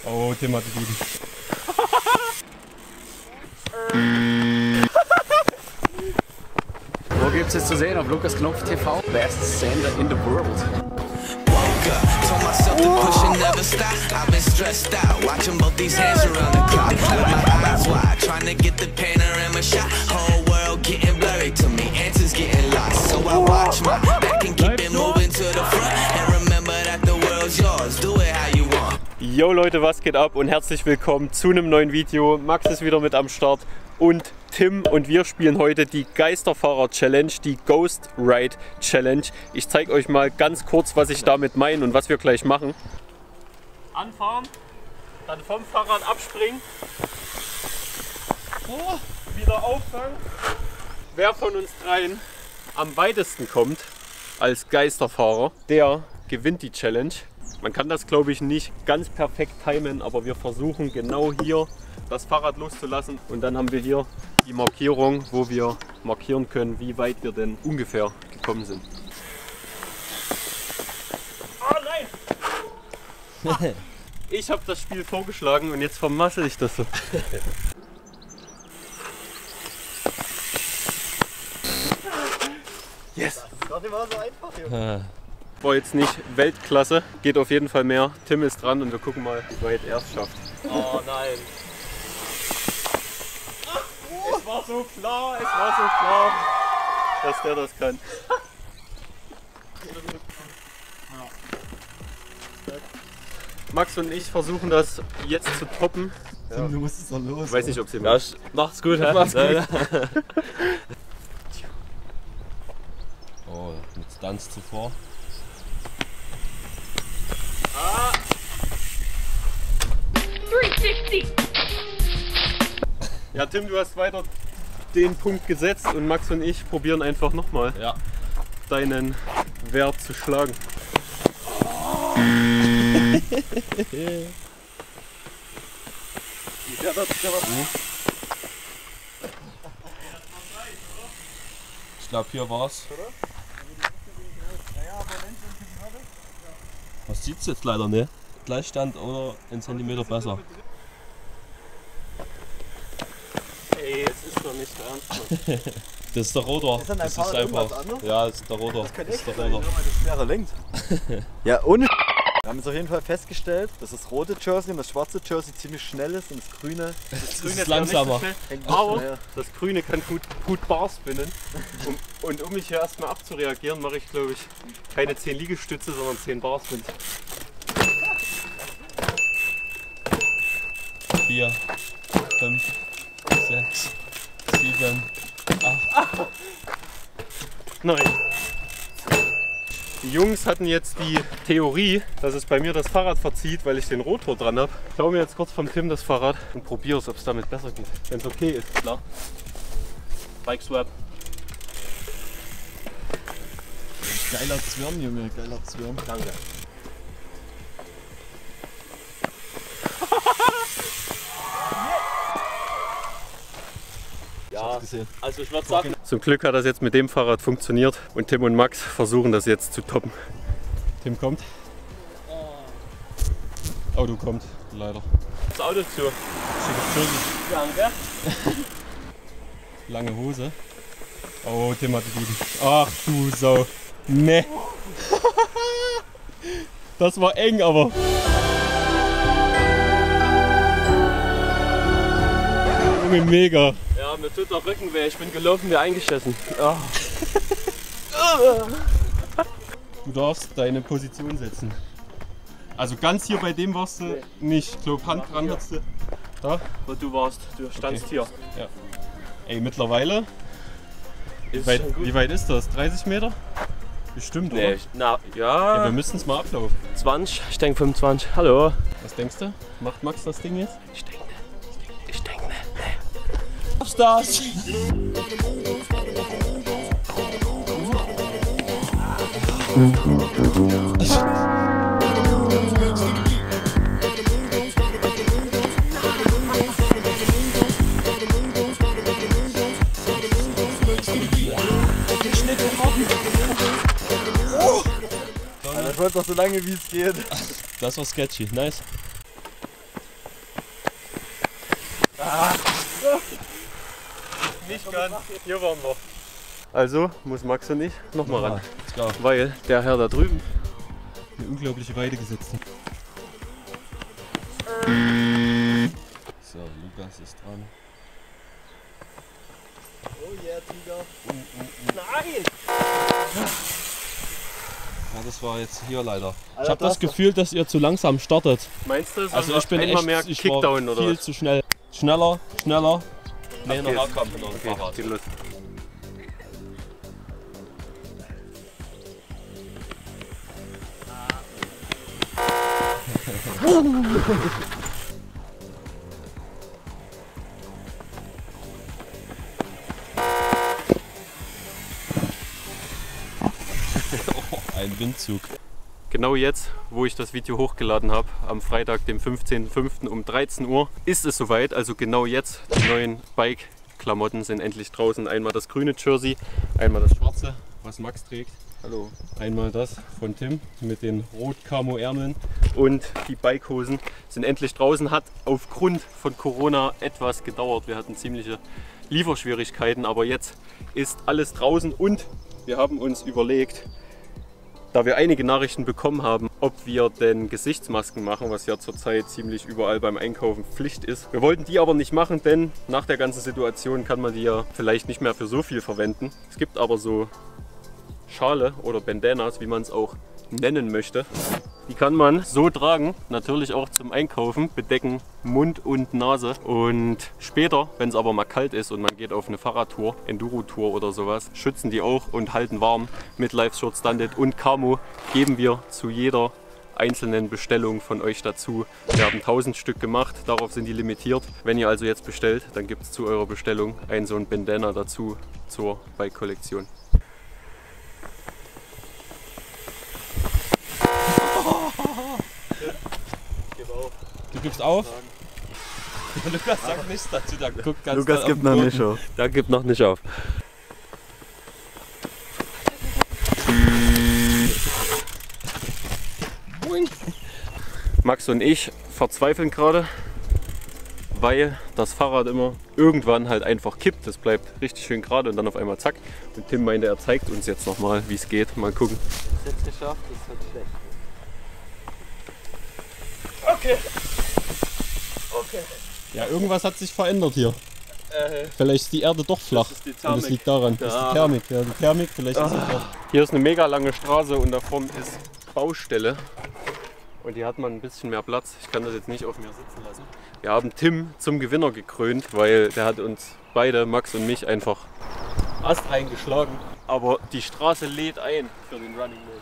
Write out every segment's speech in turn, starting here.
Oh, Tim hat die guten. Wo gibt's es zu sehen? Auf Lukas Knopf TV? Best Sender in the world. Yo Leute, was geht ab und herzlich willkommen zu einem neuen Video. Max ist wieder mit am Start und Tim und wir spielen heute die Geisterfahrer Challenge, die Ghost Ride Challenge. Ich zeige euch mal ganz kurz, was ich damit meine und was wir gleich machen. Anfahren, dann vom Fahrrad abspringen, wieder auffangen. Wer von uns dreien am weitesten kommt als Geisterfahrer, der gewinnt die Challenge. Man kann das, glaube ich, nicht ganz perfekt timen, aber wir versuchen genau hier das Fahrrad loszulassen und dann haben wir hier die Markierung, wo wir markieren können, wie weit wir denn ungefähr gekommen sind. Oh nein! Ich habe das Spiel vorgeschlagen und jetzt vermassel ich das so. Yes! Das war so einfach, Junge. War jetzt nicht Weltklasse, geht auf jeden Fall mehr. Tim ist dran und wir gucken mal, wie weit er es schafft. Oh nein! Es war so klar, dass der das kann. Max und ich versuchen das jetzt zu toppen. Tim, du musst es doch los. Ich weiß nicht, ob sie Macht's gut, hä? Macht's gut. Oh, mit Stunts zuvor. Ah. 360! Ja, Tim, du hast weiter den Punkt gesetzt und Max und ich probieren einfach nochmal deinen Wert zu schlagen. Ich glaube, hier war's. Man sieht's jetzt leider nicht. Gleichstand oder 1 Zentimeter besser. Ey, es ist doch nicht ernst. Das ist der Rotor. Ist an deinem Das ist Fahrrad einfach. irgendwas anderes? Ja, das ist der Rotor. Das könnte Das echt ist der sein, Rotor. weil das schwerer lenkt. Ja, ohne. Wir haben jetzt auf jeden Fall festgestellt, dass das rote Jersey und das schwarze Jersey ziemlich schnell ist und das grüne Das Grüne ist ja nicht so langsamer. schnell, hängt aber schneller. das Grüne kann gut Bar spinnen. Und um mich hier erstmal abzureagieren, mache ich, glaube ich, keine 10 Liegestütze, sondern 10 Bar Spins. 4, 5, 6, 7, 8. Nein. Die Jungs hatten jetzt die Theorie, dass es bei mir das Fahrrad verzieht, weil ich den Rotor dran habe. Ich hole mir jetzt kurz vom Tim das Fahrrad und probiere es, ob es damit besser geht. Wenn es okay ist, klar. Bike Swap. Geiler Zwirn, Junge, geiler Zwirn. Danke. Ja, gesehen. Also ich würde sagen, zum Glück hat das jetzt mit dem Fahrrad funktioniert und Tim und Max versuchen das jetzt zu toppen. Tim kommt. Auto kommt, leider. Das Auto zu. Danke. Lange Hose. Oh, Tim hat die guten. Ach du Sau. Ne. Das war eng, aber. Junge, mega. Ja, mir tut der Rücken weh. Ich bin gelaufen wie eingeschissen. Oh. Du darfst deine Position setzen. Also ganz hier bei dem warst du nicht. Ich glaube, Hand dran hattest du. Da? Wo du warst. Du standst hier. Ja. Ey, mittlerweile. Wie weit ist das? 30 Meter? Bestimmt, oder? Nee, na, ja. Ja, wir müssen es mal ablaufen. 20, ich denke 25. Hallo. Was denkst du? Macht Max das Ding jetzt? Ich denke nicht. Schaffst das? Das läuft doch so lange wie es geht. Das war sketchy, nice. Nicht ganz. Hier waren wir. Also muss Max und ich nochmal ran. Let's go. Weil der Herr da drüben Eine unglaubliche Weide gesetzt hat. So, Lukas ist dran. Oh yeah, Tiger. Nein! Ja, das war jetzt hier leider. Ich Alter, habe das Gefühl, dass ihr zu langsam startet. Meinst du, Also ich bin einmal echt mehr ich Kickdown war oder viel was? zu schnell. Schneller, schneller. Nee, noch geht's. Haarkampf mit dem Okay, Fahrrad. geht los. Ein Windzug. Genau jetzt, wo ich das Video hochgeladen habe, am Freitag, dem 15.05. um 13 Uhr, ist es soweit. Also genau jetzt, die neuen Bike-Klamotten sind endlich draußen. Einmal das grüne Jersey, einmal das schwarze, was Max trägt. Hallo. Einmal das von Tim mit den Rot-Camo-Ärmeln. Und die Bikehosen sind endlich draußen. Hat aufgrund von Corona etwas gedauert. Wir hatten ziemliche Lieferschwierigkeiten, aber jetzt ist alles draußen und wir haben uns überlegt, da wir einige Nachrichten bekommen haben, ob wir denn Gesichtsmasken machen, was ja zurzeit ziemlich überall beim Einkaufen Pflicht ist. Wir wollten die aber nicht machen, denn nach der ganzen Situation kann man die ja vielleicht nicht mehr für so viel verwenden. Es gibt aber so Schale oder Bandanas, wie man es auch nennen möchte. Die kann man so tragen, natürlich auch zum Einkaufen, bedecken Mund und Nase. Und später, wenn es aber mal kalt ist und man geht auf eine Fahrradtour, Enduro-Tour oder sowas, schützen die auch und halten warm. Mit Life Short Standard und Camo geben wir zu jeder einzelnen Bestellung von euch dazu. Wir haben 1000 Stück gemacht, darauf sind die limitiert. Wenn ihr also jetzt bestellt, dann gibt es zu eurer Bestellung so ein Bandana dazu zur Bike-Kollektion. Du gibst auf? Lukas sagt nichts dazu, der guckt ganz Lukas gibt noch nicht auf. Der gibt noch nicht auf. Max und ich verzweifeln gerade, weil das Fahrrad immer irgendwann halt einfach kippt. Es bleibt richtig schön gerade und dann auf einmal zack. Und Tim meinte, er zeigt uns jetzt nochmal, wie es geht. Mal gucken. Das ist jetzt geschafft, das wird schlecht. Okay. Ja, irgendwas hat sich verändert hier. Vielleicht ist die Erde doch flach. ist die Und Thermik. das liegt daran. Das ist die Thermik. Ja, die Thermik, vielleicht ist sie flach. Hier ist eine mega lange Straße und da vorne ist Baustelle. Und hier hat man ein bisschen mehr Platz. Ich kann das jetzt nicht auf mir sitzen lassen. Wir haben Tim zum Gewinner gekrönt, weil der hat uns beide, Max und mich, einfach Ast eingeschlagen. Aber die Straße lädt ein für den Running Man.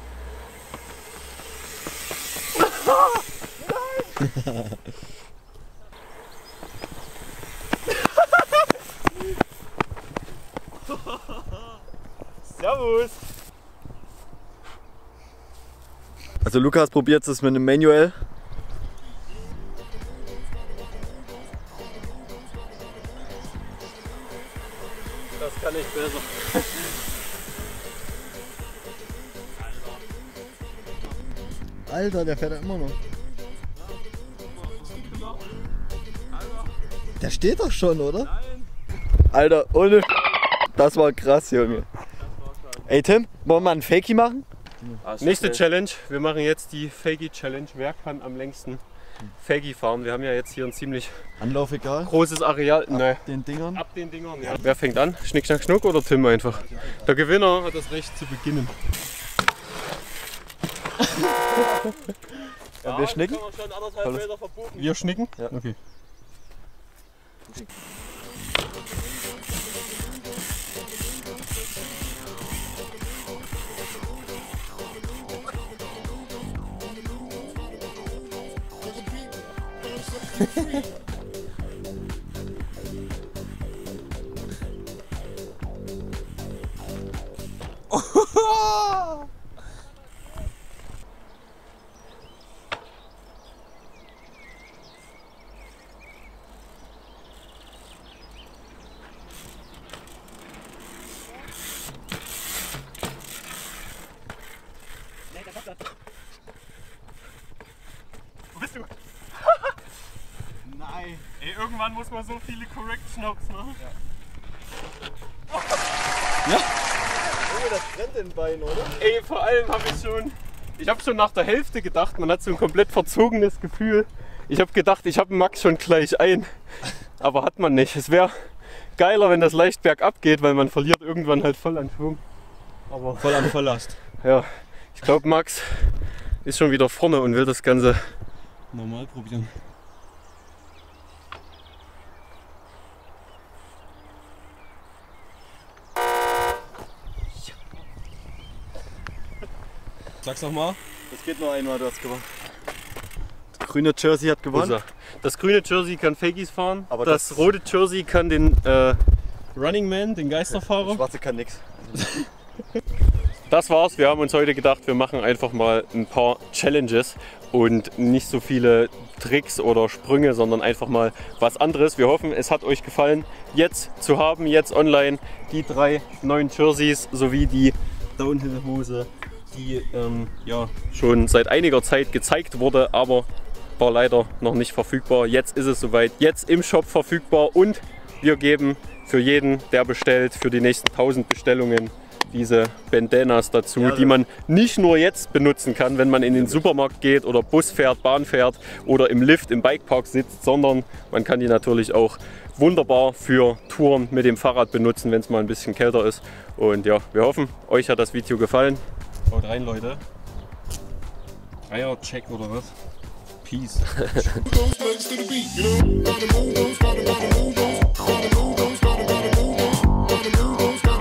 Servus! Also Lukas probiert es mit einem Manual. Das kann ich besser. Alter, der fährt ja immer noch. Der steht doch schon, oder? Nein. Alter, ohne das war krass, Junge. Ey Tim, wollen wir mal einen Fakey machen? Nächste Challenge, wir machen jetzt die Fakey Challenge. Wer kann am längsten Fakey fahren? Wir haben ja jetzt hier ein ziemlich Anlauf egal. großes Areal. Nee. Den Dingern. Ab den Dingern, ja. Wer fängt an? Schnick, schnack, schnuck oder Tim einfach? Der Gewinner hat das Recht zu beginnen. Ja, wir schnicken. Schon 1,5 Meter verbuchen. Wir schnicken? Ja. Okay. Wo bist du? Ey, irgendwann muss man so viele Correction-Hops machen. Oh, das brennt in den Beinen, oder? Ey, vor allem ich habe schon nach der Hälfte gedacht, man hat so ein komplett verzogenes Gefühl. Ich habe gedacht, ich habe Max schon gleich ein, aber hat man nicht. Es wäre geiler, wenn das leicht bergab geht, weil man verliert irgendwann halt voll an Schwung. Aber Voll an Volllast. ja, ich glaube Max ist schon wieder vorne und will das Ganze. Normal probieren. Sag's nochmal. Das geht nur einmal, du hast gewonnen. Das grüne Jersey hat gewonnen. Das grüne Jersey kann Fakies fahren, Aber das rote Jersey kann den Running Man, den Geisterfahrer. Der schwarze kann nix. Das war's. Wir haben uns heute gedacht, wir machen einfach mal ein paar Challenges und nicht so viele Tricks oder Sprünge, sondern einfach mal was anderes. Wir hoffen, es hat euch gefallen, jetzt zu haben, jetzt online die 3 neuen Jerseys sowie die Downhill-Hose, die ja schon seit einiger Zeit gezeigt wurde, aber war leider noch nicht verfügbar. Jetzt ist es soweit, jetzt im Shop verfügbar und wir geben für jeden, der bestellt, für die nächsten 1000 Bestellungen diese Bandanas dazu, Ja, die man nicht nur jetzt benutzen kann, wenn man in den Supermarkt geht oder Bus fährt, Bahn fährt oder im Lift im Bikepark sitzt, sondern man kann die natürlich auch wunderbar für Touren mit dem Fahrrad benutzen, wenn es mal ein bisschen kälter ist. Und ja, wir hoffen, euch hat das Video gefallen. Haut rein, Leute. Eier-Check oder was? Peace. Goes legs to the beat, you know. Gotta move those, gotta move those, gotta move those, gotta move those, gotta move those, gotta